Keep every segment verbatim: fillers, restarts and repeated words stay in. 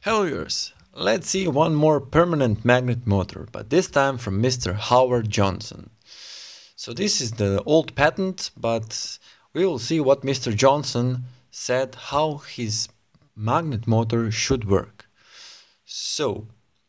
Hello viewers, let's see one more permanent magnet motor, but this time from Mister Howard Johnson. So this is the old patent, but we will see what Mister Johnson said how his magnet motor should work. So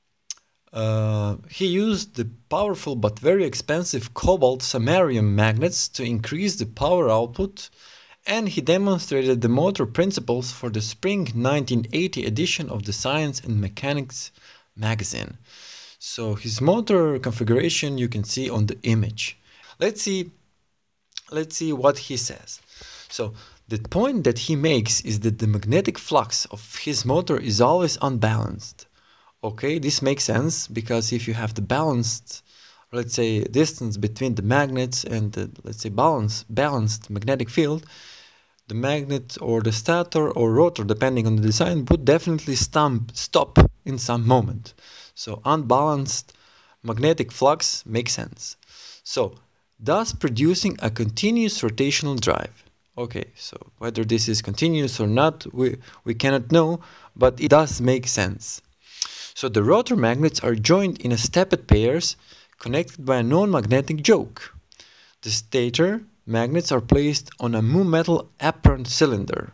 uh, he used the powerful but very expensive cobalt samarium magnets to increase the power output, and he demonstrated the motor principles for the spring nineteen eighty edition of the Science and Mechanics magazine. So his motor configuration you can see on the image. Let's see, let's see what he says. So the point that he makes is that the magnetic flux of his motor is always unbalanced. Okay, this makes sense because if you have the balanced, let's say, distance between the magnets and the, let's say, balance, balanced magnetic field, the magnet or the stator or rotor, depending on the design, would definitely stump, stop in some moment. So unbalanced magnetic flux makes sense. So thus producing a continuous rotational drive. Okay, so whether this is continuous or not, we, we cannot know, but it does make sense. So the rotor magnets are joined in a stepped pairs connected by a non-magnetic yoke. The stator magnets are placed on a mu metal apron cylinder.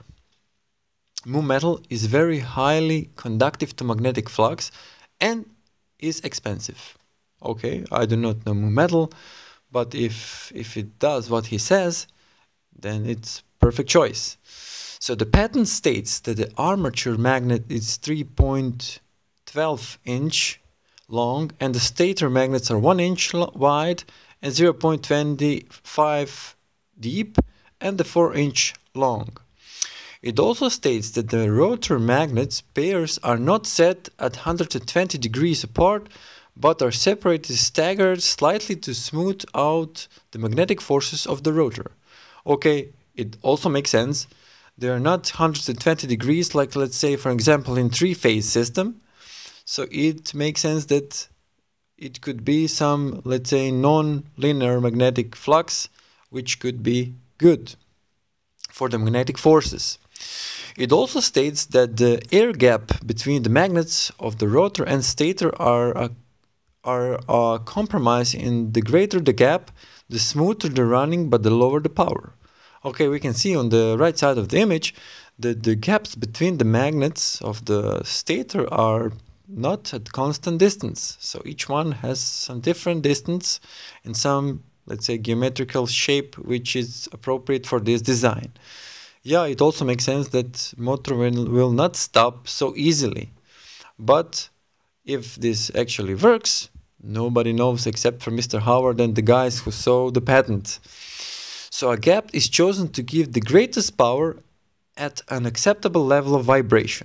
Mu metal is very highly conductive to magnetic flux and is expensive. Okay, I do not know mu metal, but if, if it does what he says, then it's perfect choice. So the patent states that the armature magnet is three point one two inch long and the stator magnets are one inch wide and zero point two five deep and the four inch long. It also states that the rotor magnets pairs are not set at one hundred twenty degrees apart but are separated staggered slightly to smooth out the magnetic forces of the rotor. Okay, it also makes sense. They are not one hundred twenty degrees like, let's say, for example, in three-phase system. So it makes sense that it could be some, let's say, non-linear magnetic flux, which could be good for the magnetic forces. It also states that the air gap between the magnets of the rotor and stator are a, are a compromise. In the greater the gap, the smoother the running, but the lower the power. Okay, we can see on the right side of the image that the gaps between the magnets of the stator are not at constant distance. So each one has some different distance and some, let's say, geometrical shape which is appropriate for this design. Yeah, it also makes sense that motor will, will not stop so easily. But if this actually works, nobody knows except for Mister Howard and the guys who saw the patent. So a gap is chosen to give the greatest power at an acceptable level of vibration.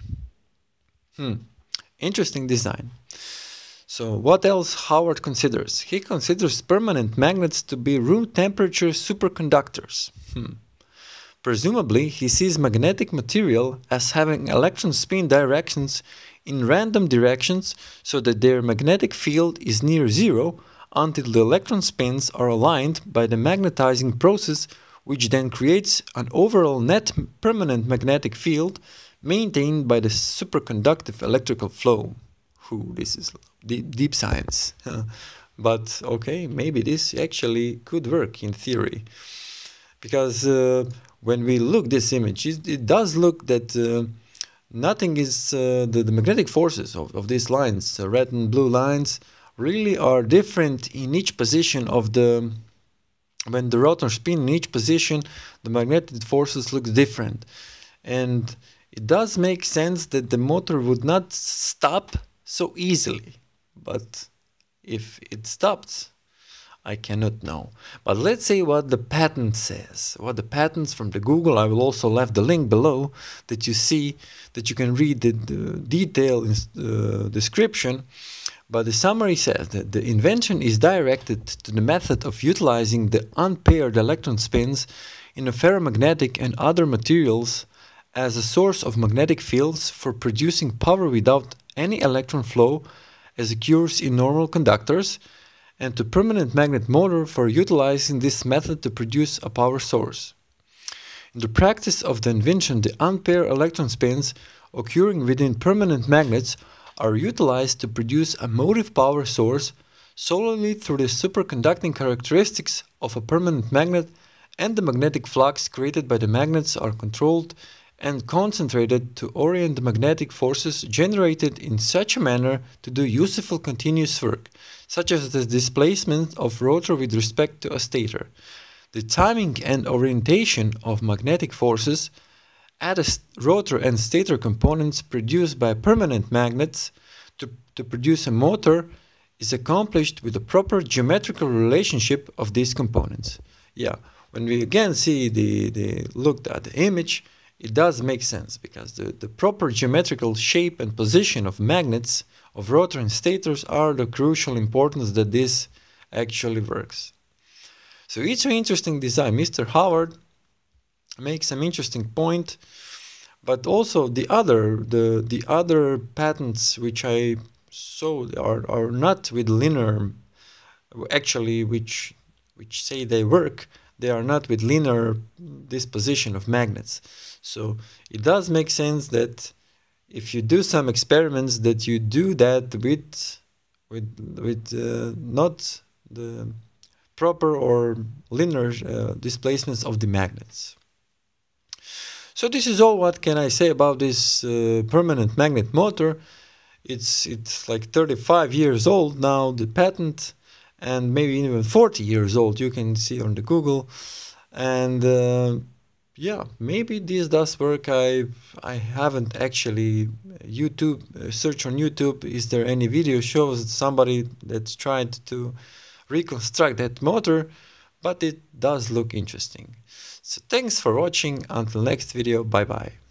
Hmm. Interesting design. So what else Howard considers? He considers permanent magnets to be room temperature superconductors. Hmm. Presumably, he sees magnetic material as having electron spin directions in random directions so that their magnetic field is near zero until the electron spins are aligned by the magnetizing process, which then creates an overall net permanent magnetic field maintained by the superconductive electrical flow. Whew, this is deep, deep science. But okay, maybe this actually could work in theory. Because uh, when we look this image, it, it does look that uh, nothing is, uh, the, the magnetic forces of, of these lines, uh, red and blue lines, really are different in each position of the, when the rotor spin in each position, the magnetic forces look different. And it does make sense that the motor would not stop so easily, but if it stops, I cannot know. But let's see what the patent says. What the patents from the Google, I will also leave the link below that you see, that you can read the, the detailed uh, description. But the summary says that the invention is directed to the method of utilizing the unpaired electron spins in a ferromagnetic and other materials as a source of magnetic fields for producing power without any electron flow as occurs in normal conductors, and to permanent magnet motor for utilizing this method to produce a power source. In the practice of the invention, the unpaired electron spins occurring within permanent magnets are utilized to produce a motive power source solely through the superconducting characteristics of a permanent magnet, and the magnetic flux created by the magnets are controlled and concentrated to orient the magnetic forces generated in such a manner to do useful continuous work, such as the displacement of rotor with respect to a stator. The timing and orientation of magnetic forces at a rotor and stator components produced by permanent magnets to, to produce a motor is accomplished with a proper geometrical relationship of these components. Yeah, when we again see the, the looked at the image, it does make sense, because the, the proper geometrical shape and position of magnets of rotor and stators are the crucial importance that this actually works. So it's an interesting design. Mister Howard makes some interesting point, but also the other the the other patents which I saw are are not with linear, actually which which say they work. They are not with linear disposition of magnets. So it does make sense that if you do some experiments, that you do that with with with uh, not the proper or linear uh, displacements of the magnets. So this is all what can I say about this uh, permanent magnet motor. It's it's like thirty-five years old now, the patent, and maybe even forty years old. You can see on the Google, and uh, yeah, maybe this does work. I I haven't actually YouTube uh, search on YouTube. Is there any video shows somebody that's tried to reconstruct that motor? But it does look interesting. So thanks for watching. Until next video. Bye bye.